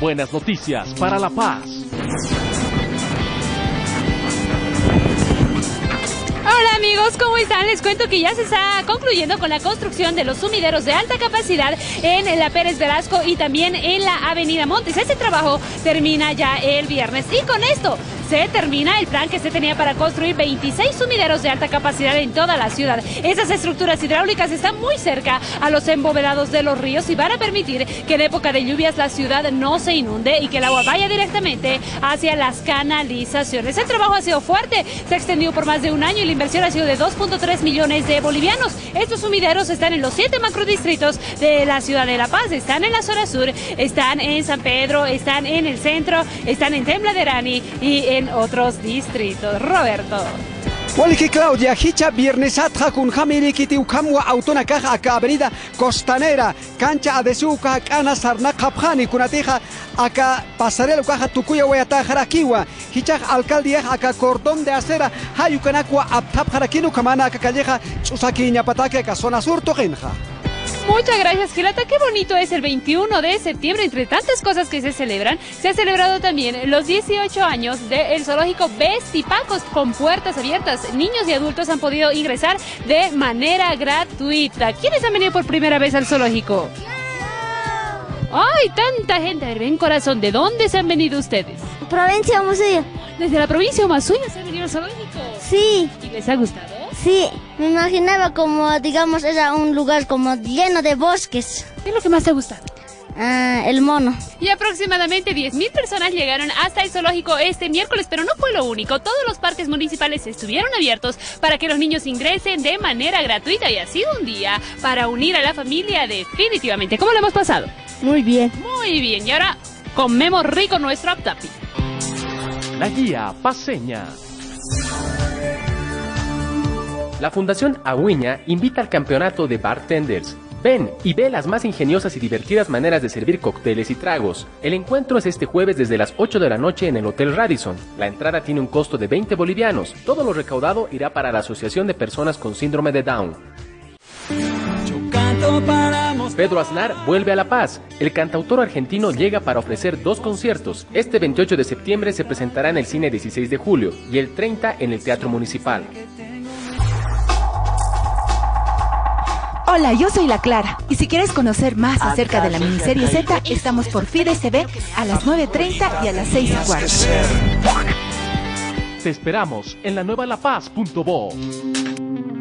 buenas noticias para La Paz. Hola amigos, ¿cómo están? Les cuento que ya se está concluyendo con la construcción de los sumideros de alta capacidad en la Pérez Velasco y también en la Avenida Montes. Este trabajo termina ya el viernes y con esto se termina el plan que se tenía para construir 26 sumideros de alta capacidad en toda la ciudad. Esas estructuras hidráulicas están muy cerca a los embovedados de los ríos y van a permitir que en época de lluvias la ciudad no se inunde y que el agua vaya directamente hacia las canalizaciones. El trabajo ha sido fuerte, se ha extendido por más de un año y la inversión ha sido de 2.3 millones de bolivianos. Estos sumideros están en los 7 macrodistritos de la ciudad de La Paz, están en la zona sur, están en San Pedro, están en el centro, están en Tembla de Rani y en otros distritos. Roberto. Waliki Claudia, hicha viernes con Jamiri Kiti Ukamwa Autona Caja acá Avenida Costanera, cancha Adesuca, Ana Sarna Kapjani, Kunatija, acá Pasarelo Caja Tucuya Huayata Jarakiwa, hicha alcaldía acá Cordón de Acera, Hayukanakwa Aptap Jarakinu Kamana acá Calleja, Chusaki Ñapataque, acá zona sur Tojenja. Muchas gracias, Gilata. Qué bonito es el 21 de septiembre. Entre tantas cosas que se celebran, se ha celebrado también los 18 años del zoológico Vestipacos con puertas abiertas. Niños y adultos han podido ingresar de manera gratuita. ¿Quiénes han venido por primera vez al zoológico? ¡Ay, tanta gente! A ver, ven, corazón, ¿de dónde se han venido ustedes? Provincia Huamusuyo. ¿Desde la provincia de Huamusuyo se han venido al zoológico? Sí. ¿Y les ha gustado? Sí, me imaginaba como, digamos, era un lugar como lleno de bosques. ¿Qué es lo que más te ha gustado? El mono. Y aproximadamente 10.000 personas llegaron hasta el zoológico este miércoles, pero no fue lo único. Todos los parques municipales estuvieron abiertos para que los niños ingresen de manera gratuita y ha sido un día para unir a la familia definitivamente. ¿Cómo lo hemos pasado? Muy bien. Muy bien, y ahora comemos rico nuestro aptapi. La guía paseña. La Fundación Agüiña invita al campeonato de bartenders. Ven y ve las más ingeniosas y divertidas maneras de servir cócteles y tragos. El encuentro es este jueves desde las 8 de la noche en el Hotel Radisson. La entrada tiene un costo de 20 bolivianos. Todo lo recaudado irá para la Asociación de Personas con Síndrome de Down. Pedro Aznar vuelve a La Paz. El cantautor argentino llega para ofrecer 2 conciertos. Este 28 de septiembre se presentará en el Cine 16 de julio y el 30 en el Teatro Municipal. Hola, yo soy La Clara, y si quieres conocer más acerca de la miniserie Z, estamos por Fides TV a las 9:30 y a las 6:15. Te esperamos en la nueva lapaz.bo.